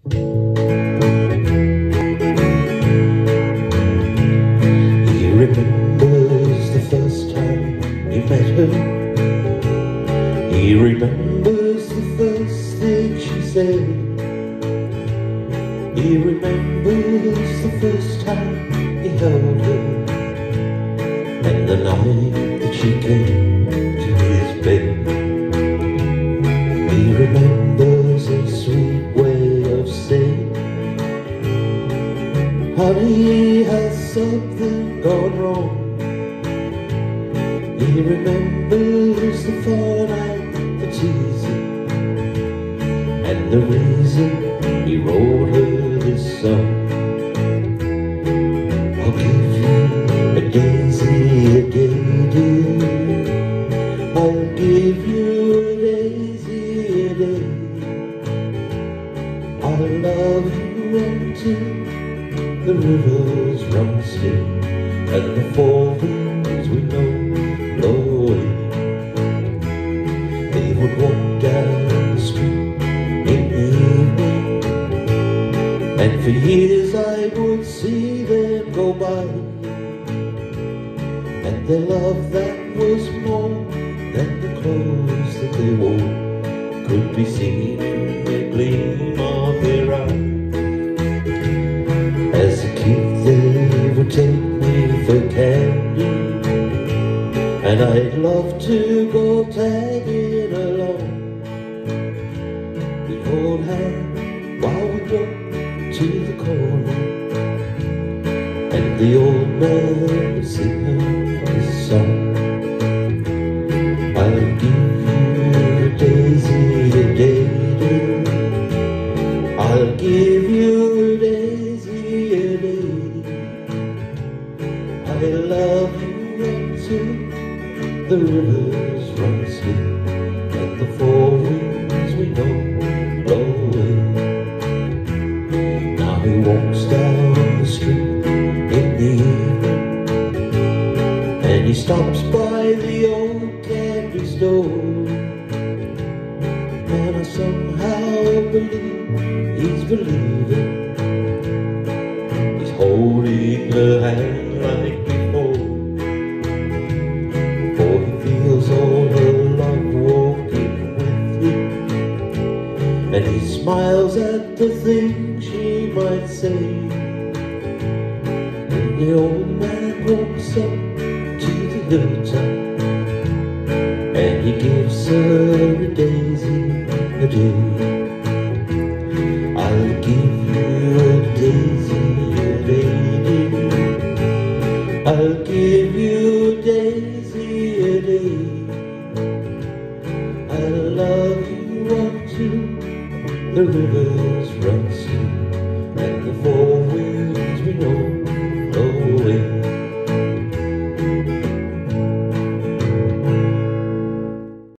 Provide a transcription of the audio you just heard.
He remembers the first time he met her. He remembers the first thing she said. He remembers the first time he held her, and the night that she came to his bed. He remembers a sweet way of saying, "Honey, has something gone wrong?" He remembers the fall night, the teasing, and the reason he wrote her this song. I'll give you a daisy a day, dear. I'll give you a daisy a day. I'll love you until the rivers run still and the four winds we know blow away. They would walk down the street in the evening, and for years I would see them go by, and their love that was more than the clothes that they wore could be seen in the gleam of their eyes. As a kid they would take me for candy, and I'd love to go tagging along. We'd hold hands while we walked to the corner, and the old man would sing her his song. I'll give you a daisy a day, dear. I'll give you a daisy a day. I'll love you until the rivers run still and the four winds we know blow away. Now he walks down the street in the evening, and he stops by the old candy store, and I somehow believe he's believing. He's holding her hand like before, for he feels all her love walking with him, and he smiles at the things she might say. And the old man walks up to the hilltop, and he gives her a daisy a day. I'll give you a daisy a day, dear. I'll give you a daisy a day. I'll love you until the rivers